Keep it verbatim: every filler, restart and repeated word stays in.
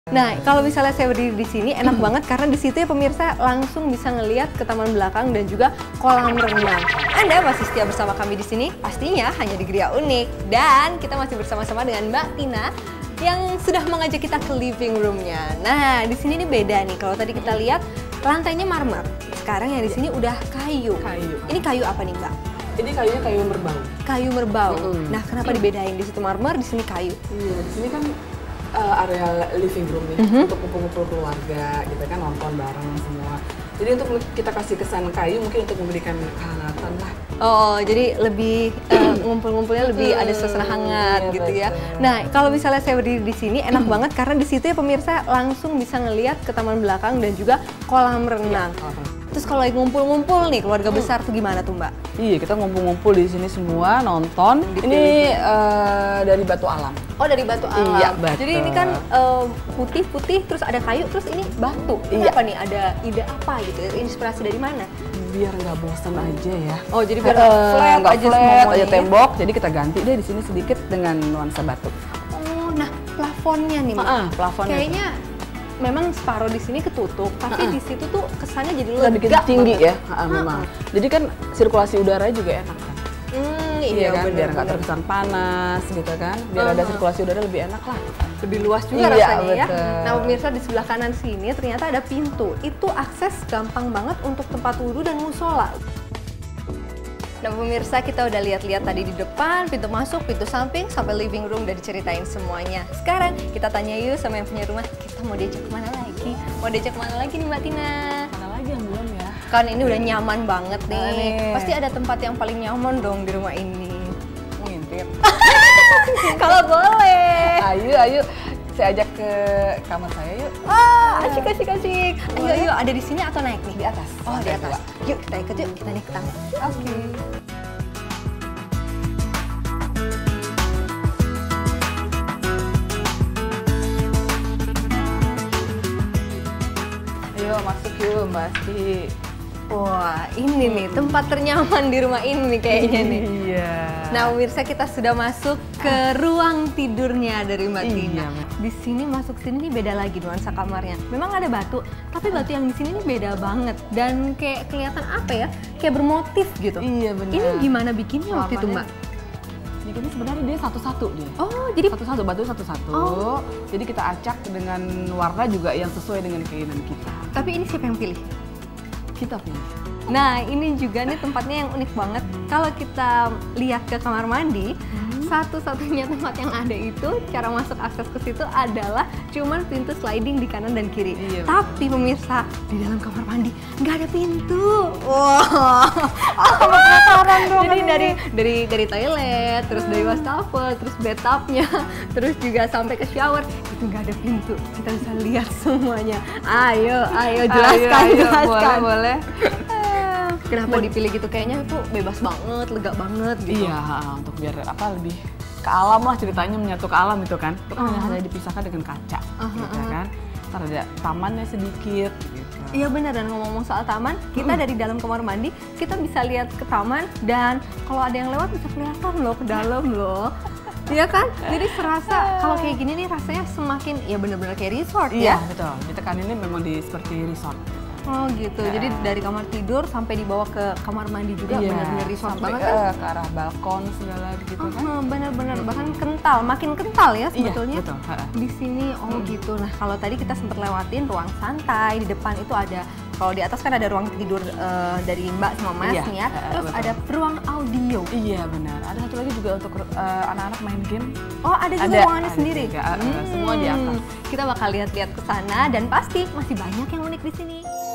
Nah, kalau misalnya saya berdiri di sini enak banget karena di situ ya pemirsa langsung bisa ngelihat ke taman belakang dan juga kolam renang. Anda masih setia bersama kami di sini? Pastinya hanya di Gria Unik. Dan kita masih bersama-sama dengan Mbak Tina yang sudah mengajak kita ke living room-nya. Nah, di sini nih beda nih. Kalau tadi kita lihat lantainya marmer. Sekarang yang di sini udah kayu. Kayu. Ini kayu apa nih, Mbak? Ini kayunya kayu merbau. Kayu merbau. Mm-hmm. Nah, kenapa dibedain di situ marmer, di sini kayu? Iya, di sini kan uh, area living room ya, mm-hmm. untuk kumpul-kumpul keluarga, gitu kan, nonton bareng semua. Jadi untuk kita kasih kesan kayu mungkin untuk memberikan kehangatan lah. Oh, jadi lebih uh, ngumpul-ngumpulnya lebih ada suasana hangat iya, gitu betul. ya. Nah, kalau misalnya saya berdiri di sini enak banget karena di situ ya pemirsa langsung bisa ngelihat ke taman belakang dan juga kolam renang. Iya. Terus kalau lagi ngumpul-ngumpul nih keluarga besar tuh gimana tuh, Mbak? Iya, kita ngumpul-ngumpul di sini semua nonton. Dipilih. Ini uh, dari Batu Alam. Oh, dari Batu Alam. Iya, betul. Jadi ini kan putih-putih, uh, terus ada kayu, terus ini batu. Ini iya. apa nih? Ada ide apa gitu? Inspirasi dari mana? Biar nggak bosan aja ya. Oh, jadi biar uh, flat nggak aja flat semuanya aja ya? tembok. Jadi kita ganti deh di sini sedikit dengan nuansa batu. Oh, nah plafonnya nih, Mbak. Ah, plafonnya. Kayaknya memang separuh di sini ketutup, tapi uh-uh. di situ tuh kesannya jadi kita lega bikin tinggi banget. ya, uh, memang. Jadi kan sirkulasi udara juga enak kan. Hmm, Iya, iya kan, bener, biar nggak bener. terkesan panas gitu kan, biar Uh-huh. ada sirkulasi udara lebih enak lah. Lebih luas juga Iya, rasanya ya. betul. Nah pemirsa di sebelah kanan sini ternyata ada pintu. Itu akses gampang banget untuk tempat wudhu dan musola. Nah pemirsa kita udah lihat-lihat tadi di depan, pintu masuk, pintu samping, sampai living room udah diceritain semuanya. Sekarang kita tanya yuk sama yang punya rumah, kita mau diajak kemana lagi? Mau diajak kemana lagi nih Mbak Tina? Mana lagi yang belum ya? Kan ini udah nyaman banget nih. Nah, nih. Pasti ada tempat yang paling nyaman dong di rumah ini. Ngintip. Kalau boleh. Ayo, ayo. Saya ajak ke kamar saya yuk. Wah, asik asik asik. Ayo ayo, ada di sini atau naik nih? Di atas. Oh, di Lantai atas. dua. Yuk kita ikut yuk, kita naik ke tangga. Oke. Ayo masuk yuk Mbak Asti. Wah, ini nih tempat ternyaman di rumah ini kayaknya nih. Iya. Nah, pemirsa kita sudah masuk ke ruang tidurnya dari Mbak Iya, Tina. Di sini masuk sini nih beda lagi nuansa kamarnya. Memang ada batu, tapi batu yang di sini nih beda banget dan kayak kelihatan apa ya? Kayak bermotif gitu. Iya benar. Ini gimana bikinnya waktu itu, Mbak? Bikinnya sebenarnya dia satu-satu dia. Oh, jadi Satu-satu, batu satu-satu. Oh. Jadi kita acak dengan warna juga yang sesuai dengan keinginan kita. tapi ini siapa yang pilih? Kita pilih. Nah, ini juga nih tempatnya yang unik banget. Kalau kita lihat ke kamar mandi, hmm. satu-satunya tempat yang ada itu, cara masuk akses ke situ adalah cuman pintu sliding di kanan dan kiri. Iya. Tapi pemirsa, di dalam kamar mandi nggak ada pintu. Wah, wow. Penasaran dong. Jadi dari dari dari toilet, terus dari wastafel, terus bathtubnya, terus juga sampai ke shower itu nggak ada pintu. Kita bisa lihat semuanya. Ayo, ayo jelaskan, ayo, ayo, jelaskan. Boleh, boleh. Kenapa dipilih gitu? Kayaknya tuh bebas banget, lega banget gitu. Iya, untuk biar apa lebih ke alam lah ceritanya, menyatu ke alam itu kan. Itu Uh-huh. hanya dipisahkan dengan kaca, Uh-huh, gitu uh-huh. kan. Ntar ada tamannya sedikit, gitu. Iya benar, dan ngomong-ngomong soal taman, kita dari dalam kamar mandi, kita bisa lihat ke taman dan kalau ada yang lewat bisa kelihatan loh ke dalam loh. Iya kan? Jadi serasa kalau kayak gini nih rasanya semakin ya bener-bener kayak resort Iya, ya. betul. Ditekan ini memang di seperti resort. Oh gitu. Ya. Jadi dari kamar tidur sampai dibawa ke kamar mandi juga bener-bener resort sampai banget ke, kan? ke arah balkon segala gitu kan. Oh, bener-bener bahkan kental, makin kental ya sebetulnya. Iya, betul. Ha-ha. Di sini oh Hmm. gitu. Nah, kalau tadi kita sempat lewatin ruang santai, di depan itu ada, kalau di atas kan ada ruang tidur uh, dari Mbak sama Mas Iya, nih ya. uh, Terus betul. ada ruang audio. Iya benar. Ada satu lagi juga untuk uh, anak-anak main game. Oh, ada juga Ada, ruangannya ada sendiri. juga, uh, semua di atas. Kita bakal lihat-lihat ke sana dan pasti masih banyak yang unik di sini.